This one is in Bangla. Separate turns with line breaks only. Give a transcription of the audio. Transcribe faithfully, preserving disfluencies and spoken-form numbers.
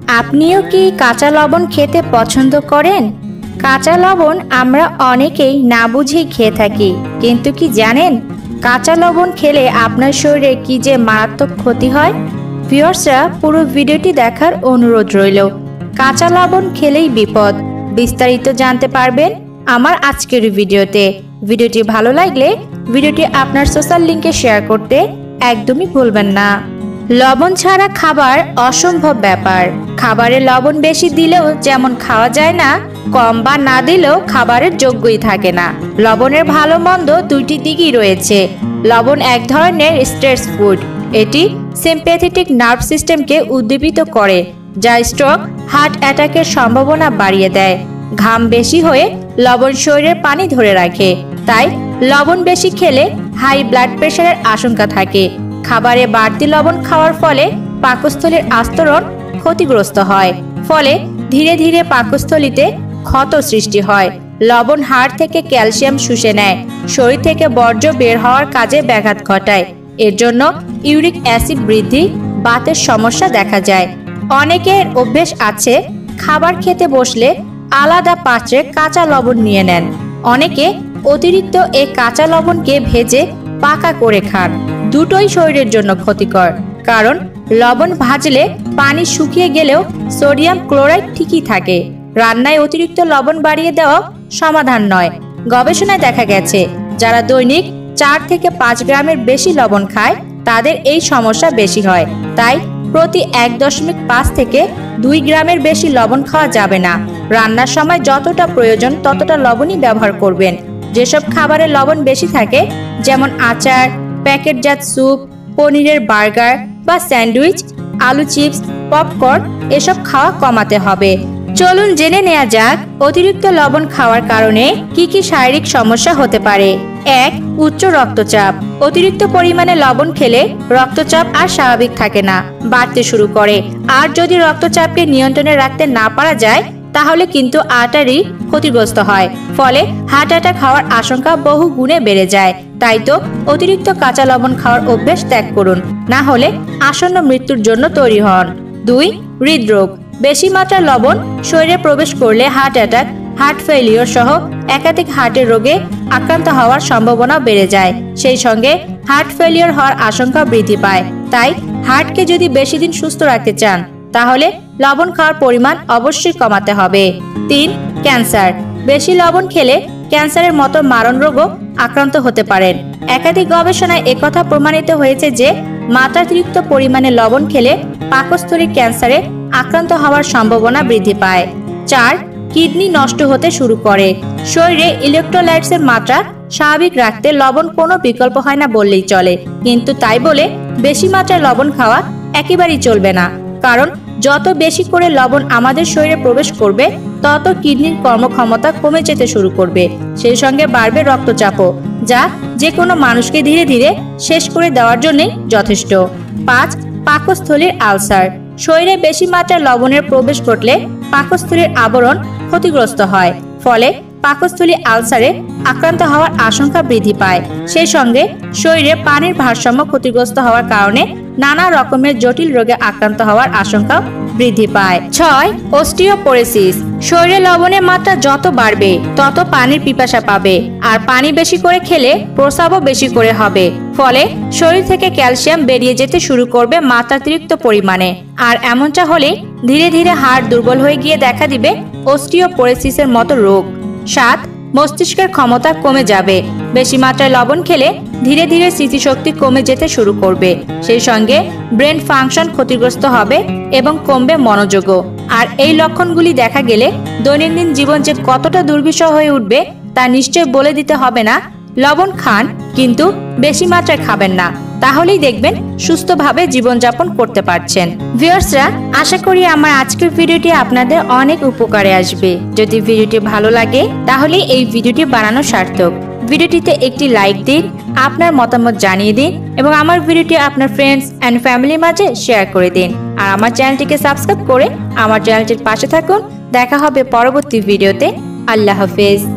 আপনিও কি কাঁচা লবণ খেতে পছন্দ করেন? কাঁচা লবণ আমরা অনেকেই না বুঝেই খেয়ে থাকি, কিন্তু কি জানেন কাঁচা লবণ খেলে আপনার শরীরে কি যে মারাত্মক ক্ষতি হয়? ভিউয়ার্সরা, পুরো ভিডিওটি দেখার অনুরোধ রইল। কাঁচা লবণ খেলেই বিপদ, বিস্তারিত জানতে পারবেন আমার আজকের ভিডিওতে। ভিডিওটি ভালো লাগলে ভিডিওটি আপনার সোশ্যাল লিংকে শেয়ার করতে একদমই ভুলবেন না। লবণ ছাড়া খাবার অসম্ভব ব্যাপার। খাবারে লবণ বেশি দিলেও যেমন খাওয়া যায় না, কম বা না দিলেও খাবারের যোগ্যই থাকে না। লবণের ভালো মন্দ দুইটি দিকই রয়েছে। লবণ এক ধরনের স্ট্রেস ফুড। এটি সিম্প্যাথেটিক নার্ভ সিস্টেমকে উদ্দীপিত করে, যা স্ট্রোক, হার্ট অ্যাটাকের সম্ভাবনা বাড়িয়ে দেয়। ঘাম বেশি হয়ে লবণ শরীরের পানি ধরে রাখে, তাই লবণ বেশি খেলে হাই ব্লাড প্রেশারের আশঙ্কা থাকে। খাবারে বাড়তি লবণ খাওয়ার ফলে পাকস্থলীর আস্তরণ ক্ষতিগ্রস্ত হয়, ফলে ধীরে ধীরে পাকস্থলীতে ক্ষত সৃষ্টি হয়। লবণ হাড় থেকে ক্যালসিয়াম শুষে নেয়, শরীর থেকে বর্জ্য বের হওয়ার কাজে ব্যাঘাত ঘটায়। এর জন্য ইউরিক অ্যাসিড বৃদ্ধি, বাতের সমস্যা দেখা যায়। অনেকের অভ্যেস আছে খাবার খেতে বসলে আলাদা পাত্রে কাঁচা লবণ নিয়ে নেন। অনেকে অতিরিক্ত এই কাঁচা লবণকে ভেজে পাকা করে খান। দুটোই শরীরের জন্য ক্ষতিকর, কারণ লবণ ভাজলে পানি শুকিয়ে গেলেও সোডিয়াম ক্লোরাইড ঠিকই থাকে। রান্নায় অতিরিক্ত লবণ বাড়িয়ে দেওয়া সমাধান নয়। গবেষণায় দেখা গেছে যারা দৈনিক চার থেকে পাঁচ গ্রামের বেশি লবণ খায় তাদের এই সমস্যা বেশি হয়। তাই প্রতি এক দশমিক পাঁচ থেকে দুই গ্রামের বেশি লবণ খাওয়া যাবে না। রান্নার সময় যতটা প্রয়োজন ততটা লবণই ব্যবহার করবেন। যেসব খাবারে লবণ বেশি থাকে, যেমন আচার, প্যাকেটজাত স্যুপ, পনিরের বার্গার বা স্যান্ডউইচ, আলু চিপস, পপকর্ন, এসব খাওয়া কমাতে হবে। চলুন জেনে নেওয়া যাক অতিরিক্ত লবণ খাওয়ার কারণে কি কি শারীরিক সমস্যা হতে পারে। এক, উচ্চ রক্তচাপ। অতিরিক্ত পরিমাণে লবণ খেলে রক্তচাপ আর স্বাভাবিক থাকে না, বাড়তে শুরু করে। আর যদি রক্তচাপকে নিয়ন্ত্রণে রাখতে না পারা যায় তাহলে কিন্তু আর্টারি ক্ষতিগ্রস্ত হয়, ফলে হার্ট অ্যাটাক হওয়ার আশঙ্কা বহু গুণে বেড়ে যায়। তাই তো অতিরিক্ত কাঁচা লবণ খাওয়ার অভ্যেস ত্যাগ করুন, না হলে আসন্ন মৃত্যুর জন্য তৈরি হন। দুই, হৃদরোগ। বেশি মাত্রার লবণ শরীরে প্রবেশ করলে হার্ট অ্যাটাক, হার্ট ফেলিওর সহ একাধিক হার্টের রোগে আক্রান্ত হওয়ার সম্ভাবনা বেড়ে যায়। সেই সঙ্গে হার্ট ফেলিওর হওয়ার আশঙ্কা বৃদ্ধি পায়। তাই হার্টকে যদি বেশি দিন সুস্থ রাখতে চান তাহলে লবণ খাওয়ার পরিমাণ অবশ্যই কমাতে হবে। তিন, ক্যান্সার। বেশি লবণ খেলে ক্যান্সারের মতো মারণ রোগও আক্রান্ত হতে পারেন। একাধিক গবেষণায় একথা প্রমাণিত হয়েছে যে মাত্রাতিরিক্ত পরিমাণে লবণ খেলে পাকস্থলীর ক্যান্সারে আক্রান্ত হওয়ার সম্ভাবনা বৃদ্ধি পায়। চার, কিডনি নষ্ট হতে শুরু করে। শরীরে ইলেকট্রোলাইটসের মাত্রা স্বাভাবিক রাখতে লবণ কোনো বিকল্প হয় না বললেই চলে, কিন্তু তাই বলে বেশি মাত্রায় লবণ খাওয়া একেবারেই চলবে না। কারণ যত বেশি করে লবণ আমাদের শরীরে প্রবেশ করবে তত কিডনির কর্মক্ষমতা কমে যেতে শুরু করবে। সেই সঙ্গে বাড়বে রক্তচাপও, যা যে কোনো মানুষকে ধীরে ধীরে শেষ করে দেওয়ার জন্য যথেষ্ট। পাঁচ, পাকস্থলীর আলসার। শরীরে বেশি মাত্রায় লবণের প্রবেশ ঘটলে পাকস্থলীর আবরণ ক্ষতিগ্রস্ত হয়, ফলে পাকস্থলী আলসারে আক্রান্ত হওয়ার আশঙ্কা বৃদ্ধি পায়। সেই সঙ্গে শরীরে পানির ভারসাম্য ক্ষতিগ্রস্ত হওয়ার কারণে নানা রকমের জটিল রোগে আক্রান্ত হওয়ার আশঙ্কা বৃদ্ধি পায়। ছয়, অস্টিওপোরোসিস। শরীরে লবণের মাত্রা যত বাড়বে তত পানির পিপাসা পাবে, আর পানি বেশি করে খেলে প্রস্রাবও বেশি করে হবে, ফলে শরীর থেকে ক্যালসিয়াম বেরিয়ে যেতে শুরু করবে মাত্রাতিরিক্ত পরিমাণে। আর এমনটা হলে ধীরে ধীরে হাড় দুর্বল হয়ে গিয়ে দেখা দিবে অস্টিওপোরোসিসের মতো রোগ। সাত, মস্তিষ্কের ক্ষমতা কমে যাবে। বেশি মাত্রায় লবণ খেলে ধীরে ধীরে স্মৃতিশক্তি কমে যেতে শুরু করবে। সেই সঙ্গে ব্রেন ফাংশন ক্ষতিগ্রস্ত হবে এবং কমবে মনোযোগও। আর এই লক্ষণগুলি দেখা গেলে দৈনন্দিন জীবন যে কতটা দুর্বিষহ হয়ে উঠবে তা নিশ্চয় বলে দিতে হবে না। লবণ খান, কিন্তু বেশি মাত্রায় খাবেন না, তাহলেই দেখবেন সুস্থভাবে জীবনযাপন করতে পারছেন। ভিউয়ার্সরা, আশা করি আমার আজকের ভিডিওটি আপনাদের অনেক উপকারে আসবে। যদি ভিডিওটি ভালো লাগে তাহলে এই ভিডিওটি বানানো সার্থক। ভিডিওটিতে একটি লাইক দিন, আপনার মতামত জানিয়ে দিন এবং আমার ভিডিওটি আপনার ফ্রেন্ডস এন্ড ফ্যামিলির মাঝে শেয়ার করে দিন। আর আমার চ্যানেলটিকে সাবস্ক্রাইব করে আমার চ্যানেলটির পাশে থাকুন। দেখা হবে পরবর্তী ভিডিওতে। আল্লাহ হাফেজ।